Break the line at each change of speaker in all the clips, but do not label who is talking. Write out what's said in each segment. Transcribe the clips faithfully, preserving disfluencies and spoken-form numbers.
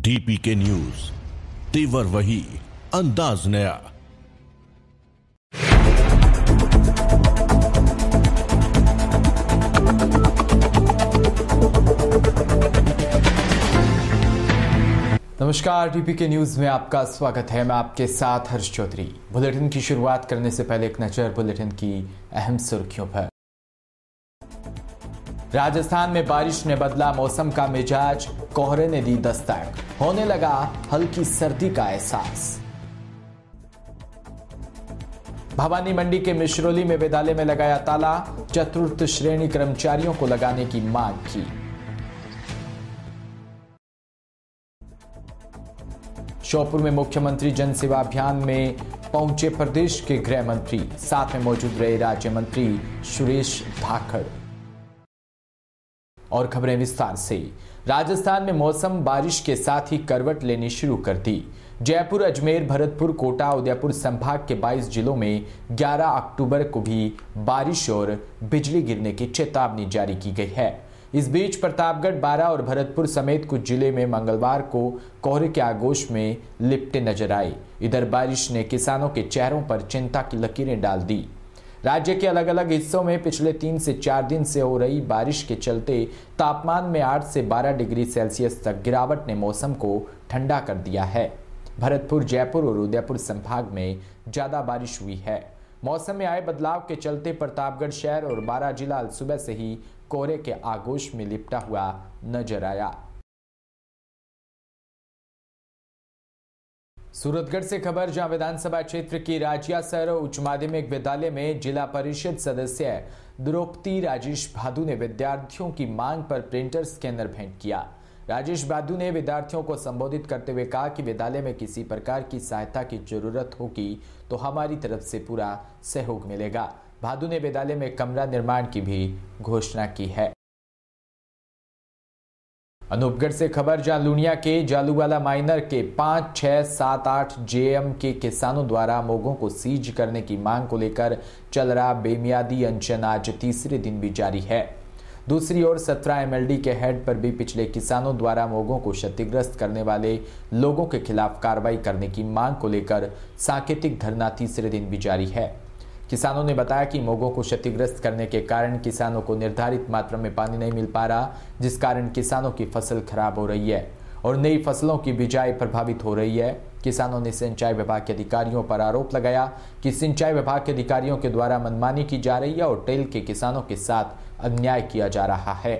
DP के news, तेवर वही, अंदाज नया।
नमस्कार, डीपी के न्यूज में आपका स्वागत है। मैं आपके साथ हर्ष चौधरी। बुलेटिन की शुरुआत करने से पहले एक नजर बुलेटिन की अहम सुर्खियों पर। राजस्थान में बारिश ने बदला मौसम का मिजाज, कोहरे ने दी दस्तक, होने लगा हल्की सर्दी का एहसास। भवानी मंडी के मिश्रोली में विद्यालय में लगाया ताला, चतुर्थ श्रेणी कर्मचारियों को लगाने की मांग की। श्योपुर में मुख्यमंत्री जन सेवा अभियान में पहुंचे प्रदेश के गृह मंत्री, साथ में मौजूद रहे राज्य मंत्री सुरेश धाकड़। और खबरें विस्तार से। राजस्थान में मौसम बारिश के साथ ही करवट लेनी शुरू कर दी। जयपुर, अजमेर, भरतपुर, कोटा, उदयपुर संभाग के बाईस जिलों में ग्यारह अक्टूबर को भी बारिश और बिजली गिरने की चेतावनी जारी की गई है। इस बीच प्रतापगढ़, बारां और भरतपुर समेत कुछ जिले में मंगलवार को कोहरे के आगोश में लिपटे नजर आए। इधर बारिश ने किसानों के चेहरों पर चिंता की लकीरें डाल दी। राज्य के अलग अलग हिस्सों में पिछले तीन से चार दिन से हो रही बारिश के चलते तापमान में आठ से बारह डिग्री सेल्सियस तक गिरावट ने मौसम को ठंडा कर दिया है। भरतपुर, जयपुर और उदयपुर संभाग में ज्यादा बारिश हुई है। मौसम में आए बदलाव के चलते प्रतापगढ़ शहर और बारां जिला सुबह से ही कोहरे के आगोश में लिपटा हुआ नजर आया। सूरतगढ़ से खबर, जहां विधानसभा क्षेत्र की राजियासर उच्च माध्यमिक विद्यालय में जिला परिषद सदस्य द्रौपदी राजेश भादु ने विद्यार्थियों की मांग पर प्रिंटर स्कैनर भेंट किया। राजेश भादु ने विद्यार्थियों को संबोधित करते हुए कहा कि विद्यालय में किसी प्रकार की सहायता की जरूरत होगी तो हमारी तरफ से पूरा सहयोग मिलेगा। भादु ने विद्यालय में कमरा निर्माण की भी घोषणा की है। अनूपगढ़ से खबर, जहां लुनिया के जालूवाला माइनर के पांच, छह, सात, आठ जेएम के किसानों द्वारा मोगों को सीज करने की मांग को लेकर चल रहा बेमियादी अनशन आज तीसरे दिन भी जारी है। दूसरी ओर सत्रह एमएलडी के हेड पर भी पिछले किसानों द्वारा मोगों को क्षतिग्रस्त करने वाले लोगों के खिलाफ कार्रवाई करने की मांग को लेकर सांकेतिक धरना तीसरे दिन भी जारी है। किसानों ने बताया कि मोगों को क्षतिग्रस्त करने के कारण किसानों को निर्धारित मात्रा में पानी नहीं मिल पा रहा, जिस कारण किसानों की फसल खराब हो रही है और नई फसलों की बिजाई प्रभावित हो रही है। किसानों ने सिंचाई विभाग के अधिकारियों पर आरोप लगाया कि सिंचाई विभाग के अधिकारियों के द्वारा मनमानी की जा रही है और टेल के किसानों के साथ अन्याय किया जा रहा है।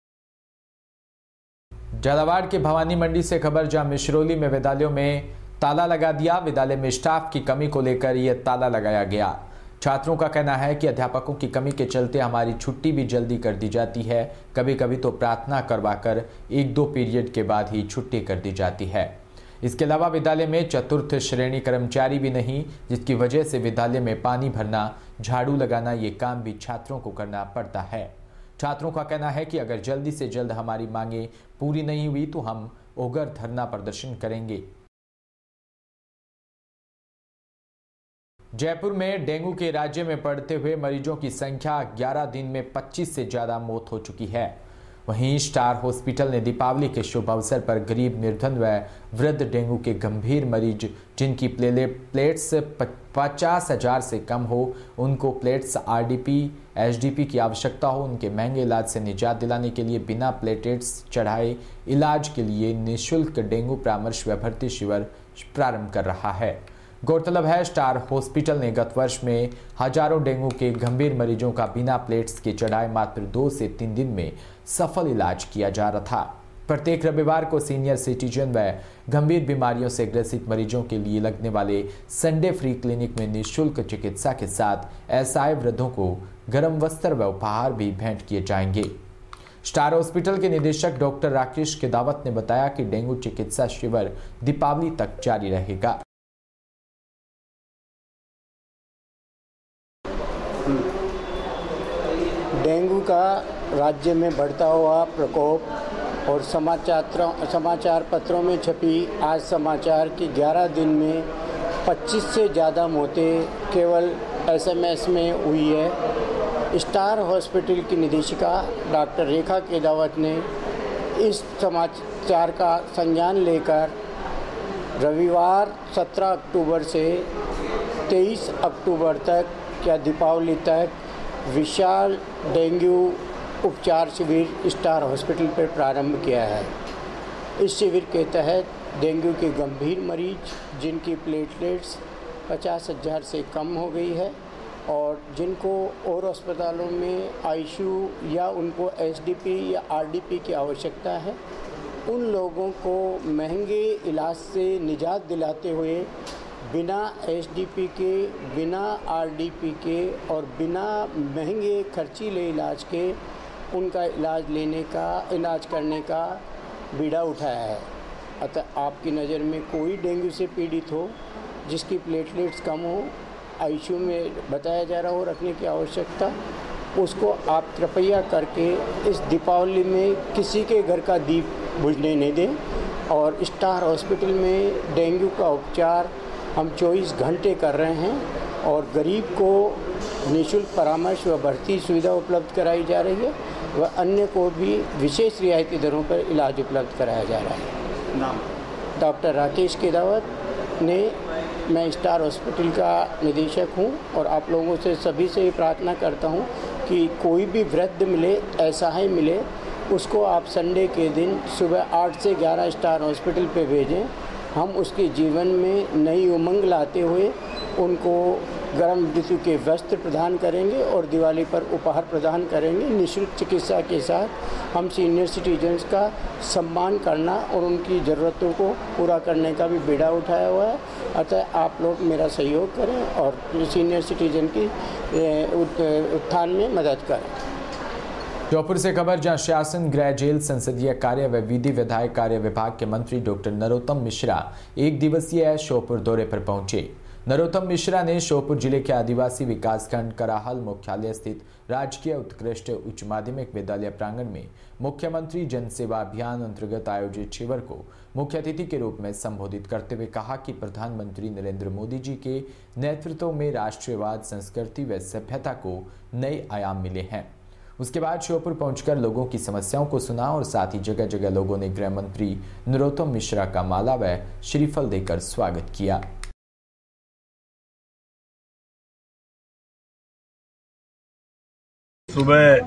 झालावाड़ के भवानी मंडी से खबर, जहां मिश्रोली में विद्यालयों में ताला लगा दिया। विद्यालय में स्टाफ की कमी को लेकर यह ताला लगाया गया। छात्रों का कहना है कि अध्यापकों की कमी के चलते हमारी छुट्टी भी जल्दी कर दी जाती है। कभी कभी तो प्रार्थना करवाकर एक दो पीरियड के बाद ही छुट्टी कर दी जाती है। इसके अलावा विद्यालय में चतुर्थ श्रेणी कर्मचारी भी नहीं, जिसकी वजह से विद्यालय में पानी भरना, झाड़ू लगाना ये काम भी छात्रों को करना पड़ता है। छात्रों का कहना है कि अगर जल्दी से जल्द हमारी मांगे पूरी नहीं हुई तो हम उग्र धरना प्रदर्शन करेंगे। जयपुर में डेंगू के राज्य में बढ़ते हुए मरीजों की संख्या ग्यारह दिन में पच्चीस से ज्यादा मौत हो चुकी है। वहीं स्टार हॉस्पिटल ने दीपावली के शुभ अवसर पर गरीब, निर्धन व वृद्ध डेंगू के गंभीर मरीज जिनकी प्लेट्स पचास हजार से कम हो, उनको प्लेट्स आरडीपी, एचडीपी की आवश्यकता हो, उनके महंगे इलाज से निजात दिलाने के लिए बिना प्लेटेट्स चढ़ाए इलाज के लिए निःशुल्क डेंगू परामर्श व भर्ती शिविर प्रारंभ कर रहा है। गौरतलब है, स्टार हॉस्पिटल ने गत वर्ष में हजारों डेंगू के गंभीर मरीजों का बिना प्लेट्स के चढ़ाए मात्र दो से तीन दिन में सफल इलाज किया जा रहा था। प्रत्येक रविवार को सीनियर सिटीजन व गंभीर बीमारियों से ग्रसित मरीजों के लिए लगने वाले संडे फ्री क्लिनिक में निःशुल्क चिकित्सा के साथ असहाय वृद्धों को गर्म वस्त्र व उपहार भी भेंट किए जाएंगे। स्टार हॉस्पिटल के निदेशक डॉक्टर राकेश केदावत ने बताया कि डेंगू चिकित्सा शिविर दीपावली तक जारी रहेगा।
डेंगू का राज्य में बढ़ता हुआ प्रकोप और समाचार समाचार पत्रों में छपी आज समाचार की ग्यारह दिन में पच्चीस से ज़्यादा मौतें केवल एसएमएस में हुई है। स्टार हॉस्पिटल की निदेशिका डॉक्टर रेखा केदावत ने इस समाचार का संज्ञान लेकर रविवार सत्रह अक्टूबर से तेईस अक्टूबर तक या दीपावली तक विशाल डेंगू उपचार शिविर स्टार हॉस्पिटल पर प्रारंभ किया है। इस शिविर के तहत डेंगू के गंभीर मरीज जिनकी प्लेटलेट्स पचास हज़ार से कम हो गई है और जिनको और अस्पतालों में आईसीयू या उनको एसडीपी या आरडीपी की आवश्यकता है, उन लोगों को महंगे इलाज से निजात दिलाते हुए बिना एसडीपी के, बिना आरडीपी के और बिना महंगे खर्चीले इलाज के उनका इलाज लेने का इलाज करने का बीड़ा उठाया है। अतः आपकी नज़र में कोई डेंगू से पीड़ित हो, जिसकी प्लेटलेट्स कम हो, आईसीयू में बताया जा रहा हो रखने की आवश्यकता, उसको आप कृपया करके इस दीपावली में किसी के घर का दीप बुझने नहीं दें। और स्टार हॉस्पिटल में डेंगू का उपचार हम चौबीस घंटे कर रहे हैं और गरीब को निःशुल्क परामर्श व भर्ती सुविधा उपलब्ध कराई जा रही है व अन्य को भी विशेष रियायती दरों पर इलाज उपलब्ध कराया जा रहा है। नाम डॉक्टर राकेश केदावत ने मैं स्टार हॉस्पिटल का निदेशक हूं और आप लोगों से सभी से प्रार्थना करता हूं कि कोई भी वृद्ध मिले, ऐसा ही मिले, उसको आप संडे के दिन सुबह आठ से ग्यारह स्टार हॉस्पिटल पे भेजें। हम उसके जीवन में नई उमंग लाते हुए उनको गर्म ऋतु के वस्त्र प्रदान करेंगे और दिवाली पर उपहार प्रदान करेंगे। निःशुल्क चिकित्सा के साथ हम सीनियर सिटीजन्स का सम्मान करना और उनकी ज़रूरतों को पूरा करने का भी बीड़ा उठाया हुआ है। अतः आप लोग मेरा सहयोग करें और सीनियर सिटीजन की उत्थान में मदद करें।
श्योपुर से खबर, जहां शासन गृह जेल संसदीय कार्य व विधि विधायक कार्य विभाग के मंत्री डॉक्टर नरोत्तम मिश्रा एक दिवसीय श्योपुर दौरे पर पहुंचे। नरोत्तम मिश्रा ने श्योपुर जिले के आदिवासी विकासखंड कराहल मुख्यालय स्थित राजकीय उत्कृष्ट उच्च माध्यमिक विद्यालय प्रांगण में मुख्यमंत्री जन सेवा अभियान अंतर्गत आयोजित शिविर को मुख्य अतिथि के रूप में संबोधित करते हुए कहा कि प्रधानमंत्री नरेंद्र मोदी जी के नेतृत्व में राष्ट्रीयवाद, संस्कृति व सभ्यता को नए आयाम मिले हैं। उसके बाद श्योपुर पहुंचकर लोगों की समस्याओं को सुना और साथ ही जगह जगह लोगों ने गृह मंत्री नरोत्तम मिश्रा का माला व श्रीफल देकर स्वागत किया।
सुबह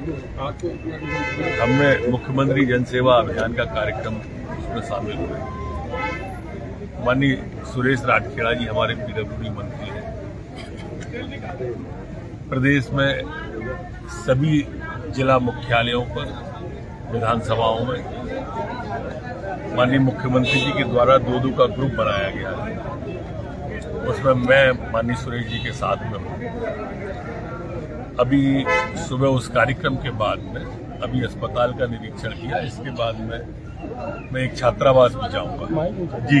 हमने मुख्यमंत्री जन सेवा अभियान का कार्यक्रम उसमें शामिल हुए। माननीय सुरेश राठखेड़ा जी हमारे पीडब्ल्यूडी मंत्री हैं। प्रदेश में सभी जिला मुख्यालयों पर, विधानसभाओं में माननीय मुख्यमंत्री जी के द्वारा दो दो का ग्रुप बनाया गया है। उसमें मैं माननीय सुरेश जी के साथ में हूँ। अभी सुबह उस कार्यक्रम के बाद में अभी अस्पताल का निरीक्षण किया। इसके बाद में मैं एक छात्रावास में जाऊंगा। जी,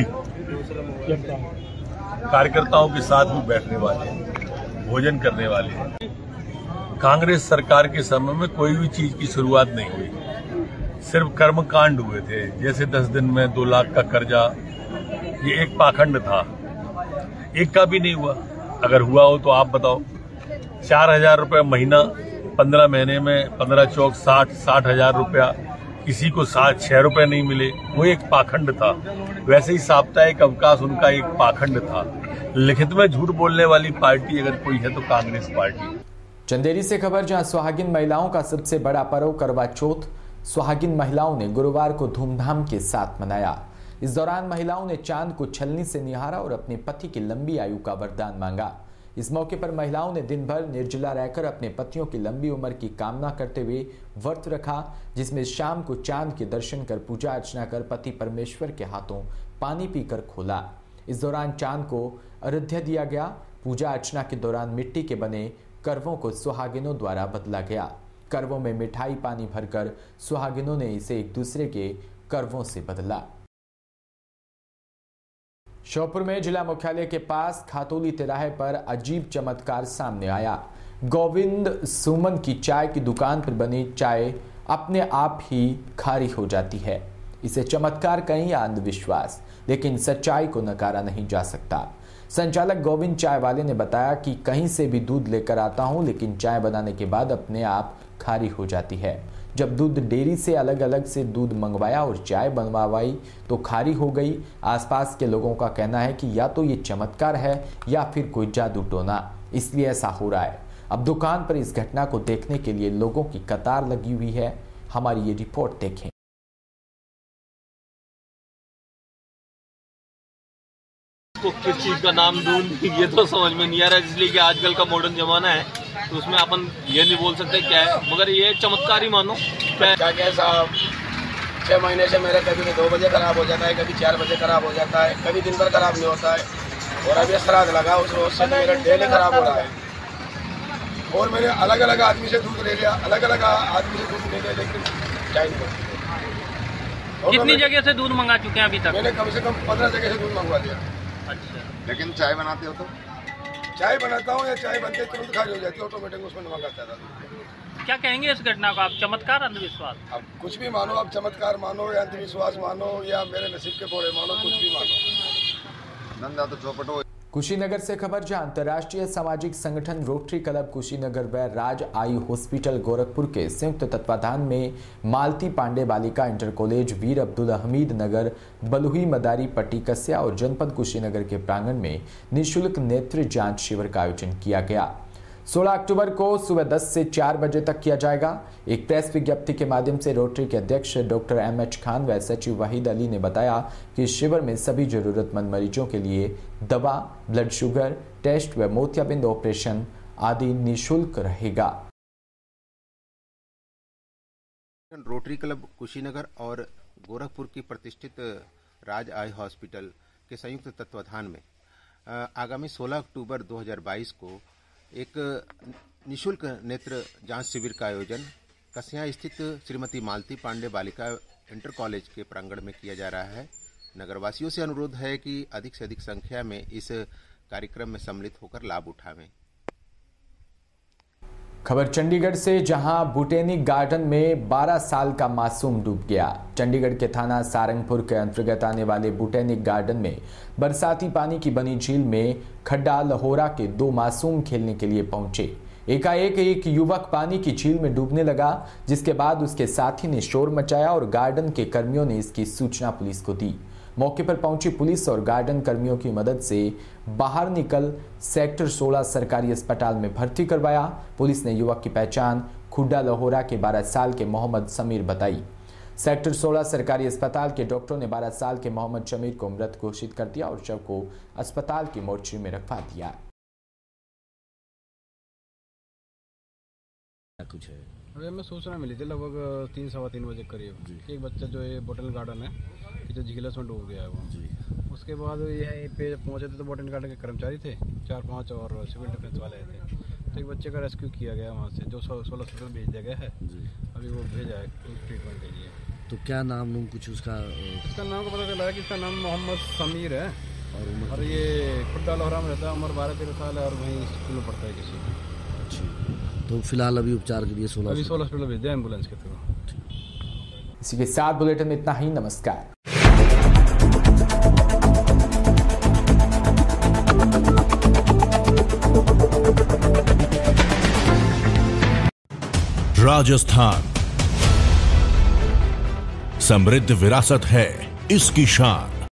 कार्यकर्ताओं के साथ भी बैठने वाले, भोजन करने वाले हैं। कांग्रेस सरकार के समय में कोई भी चीज की शुरुआत नहीं हुई, सिर्फ कर्मकांड हुए थे। जैसे दस दिन में दो लाख का कर्जा, ये एक पाखंड था, एक का भी नहीं हुआ। अगर हुआ हो तो आप बताओ। चार हजार रुपया महीना, पंद्रह महीने में पंद्रह चौक साठ साठ हजार रुपया, किसी को साठ छह रुपए नहीं मिले, वो एक पाखंड था। वैसे ही साप्ताहिक अवकाश उनका एक पाखंड था। लिखित में झूठ बोलने वाली पार्टी अगर कोई है तो कांग्रेस पार्टी।
चंदेरी से खबर, जहां सुहागिन महिलाओं का सबसे बड़ा पर्व करवा चौथ सुहागिन महिलाओं ने गुरुवार को धूमधाम के साथ मनाया। इस दौरान महिलाओं ने चांद को छलनी से निहारा और अपने पति की लंबी आयु का वरदान मांगा। इस मौके पर महिलाओं ने दिन भर निर्जला रहकर अपने पतियों की लंबी उम्र की कामना करते हुए व्रत रखा, जिसमें शाम को चांद के दर्शन कर पूजा अर्चना कर पति परमेश्वर के हाथों पानी पीकर खोला। इस दौरान चांद को अर्घ्य दिया गया। पूजा अर्चना के दौरान मिट्टी के बने करवों को सुहागिनों द्वारा बदला गया। करवों में मिठाई पानी भरकर सुहागिनों ने इसे एक दूसरे के करवों से बदला। श्योपुर में जिला मुख्यालय के पास खातोली तिराहे पर अजीब चमत्कार सामने आया। गोविंद सुमन की चाय की दुकान पर बनी चाय अपने आप ही खारी हो जाती है। इसे चमत्कार कहीं या अंधविश्वास, लेकिन सच्चाई को नकारा नहीं जा सकता। संचालक गोविंद चाय वाले ने बताया कि कहीं से भी दूध लेकर आता हूं, लेकिन चाय बनाने के बाद अपने आप खारी हो जाती है। जब दूध डेयरी से अलग अलग से दूध मंगवाया और चाय बनवाई तो खारी हो गई। आसपास के लोगों का कहना है कि या तो ये चमत्कार है या फिर कोई जादू टोना, इसलिए ऐसा हो रहा है। अब दुकान पर इस घटना को देखने के लिए लोगों की कतार लगी हुई है। हमारी ये रिपोर्ट देखें।
को किस चीज का नाम दूं ये तो समझ में नहीं आ रहा, इसलिए कि आजकल का मॉडर्न जमाना है तो उसमें अपन ये नहीं बोल सकते क्या है, मगर ये चमत्कार ही मानो।
क्या क्या साहब, छह महीने से मेरा कभी दो बजे खराब हो जाता है, कभी चार बजे खराब हो जाता है, कभी दिन भर खराब नहीं होता है। और अभी श्राद्ध लगा उस रोज से मेरा डेली खराब हो रहा है। और मैंने अलग अलग आदमी से दूध ले लिया, अलग अलग आदमी से दूध ले लिया, लेकिन चाय नहीं होती।
कितनी जगह से दूध मंगा चुके हैं अभी तक?
मैंने कम से कम पंद्रह जगह से दूध मंगवा लिया।
अच्छा,
लेकिन चाय बनाते हो तो?
चाय बनाता हूँ या चाय बनते तुरंत खाली हो जाती है, ऑटोमेटिक उसमें नमक आता था।
क्या कहेंगे इस घटना को आप? चमत्कार, अंधविश्वास?
अब कुछ भी मानो, आप चमत्कार मानो या अंधविश्वास मानो या मेरे नसीब के बोले मानो, कुछ भी मानो।
नंदा तो चौपट हो।
कुशीनगर से खबर, जहां अंतर्राष्ट्रीय सामाजिक संगठन रोटरी क्लब कुशीनगर व राज आई हॉस्पिटल गोरखपुर के संयुक्त तत्वाधान में मालती पांडे बालिका इंटर कॉलेज, वीर अब्दुल हमीद नगर, बलुही मदारी पट्टी कस्या और जनपद कुशीनगर के प्रांगण में निःशुल्क नेत्र जांच शिविर का आयोजन किया गया। सोलह अक्टूबर को सुबह दस से चार बजे तक किया जाएगा। एक प्रेस विज्ञप्ति के माध्यम से रोटरी के अध्यक्ष डॉक्टर एम एच खान व सचिव वहीद अली ने बताया कि इस शिविर में सभी जरूरतमंद मरीजों के लिए दवा, ब्लड शुगर टेस्ट व मोतियाबिंद ऑपरेशन आदि निःशुल्क रहेगा।
रोटरी क्लब कुशीनगर और गोरखपुर की प्रतिष्ठित राज आई हॉस्पिटल के संयुक्त तत्वाधान में आगामी सोलह अक्टूबर दो हज़ार बाईस को एक निःशुल्क नेत्र जांच शिविर का आयोजन कस्या स्थित श्रीमती मालती पांडे बालिका इंटर कॉलेज के प्रांगण में किया जा रहा है। नगरवासियों से अनुरोध है कि अधिक से अधिक संख्या में इस कार्यक्रम में सम्मिलित होकर लाभ उठावें।
खबर चंडीगढ़ से, जहां बोटेनिक गार्डन में बारह साल का मासूम डूब गया। चंडीगढ़ के थाना सारंगपुर के अंतर्गत आने वाले बोटेनिक गार्डन में बरसाती पानी की बनी झील में खड्डा लहोरा के दो मासूम खेलने के लिए पहुंचे। एकाएक एक युवक पानी की झील में डूबने लगा, जिसके बाद उसके साथी ने शोर मचाया और गार्डन के कर्मियों ने इसकी सूचना पुलिस को दी। मौके पर पहुंची पुलिस और गार्डन कर्मियों की मदद से बाहर निकल सेक्टर सोलह सरकारी अस्पताल में भर्ती करवाया। पुलिस ने युवक की पहचान खुड्डा लहोरा के बारह साल के मोहम्मद समीर बताई। सेक्टर सोलह सरकारी अस्पताल के डॉक्टरों ने बारह साल के मोहम्मद समीर को मृत घोषित कर दिया और शव को अस्पताल की मोर्चरी में रखवा दिया।
कुछ है अरे मैं सूचना मिली थी लगभग तीन सवा तीन बजे करीब, एक बच्चा जो है बोटल गार्डन है कि जो झीलस में डूब गया है वो जी। उसके बाद यहीं पे पहुंचे थे तो बोटल गार्डन के कर्मचारी थे, चार पांच और सिविल डिफेंस वाले थे। तो एक बच्चे का रेस्क्यू किया गया वहाँ से, जो सोलह हॉस्पिटल भेज दिया गया है जी। अभी वो भेजा है ट्रीटमेंट के लिए।
तो क्या नाम नूम कुछ उसका?
इसका नाम को पता चला है कि इसका नाम मोहम्मद समीर है और, और ये खुड्डा लोहरा में रहता है, उम्र बारह तेरह साल है और वहीं स्कूल में पढ़ता है किसी में।
तो फिलहाल अभी उपचार के लिए सोलह
अभी सोलह हॉस्पिटल भेज दिया एम्बुलेंस के थ्रू।
इसी के साथ बुलेटिन में इतना ही। नमस्कार।
राजस्थान समृद्ध विरासत है इसकी शान।